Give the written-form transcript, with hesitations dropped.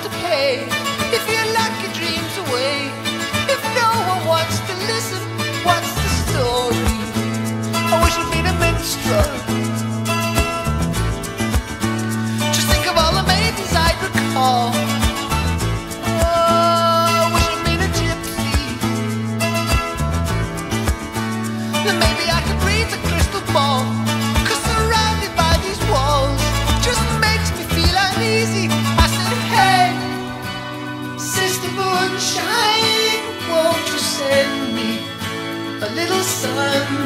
to pay if you lock your dreams away. If no one wants to listen, what's the story? I wish I'd been a minstrel. Just think of all the maidens I'd recall. Oh, I wish I'd been a gypsy. Then maybe I could read the crystal ball. 'Cause surrounded by these walls just makes me feel uneasy. I said, hey, Sister Moonshine, won't you send me a little sun?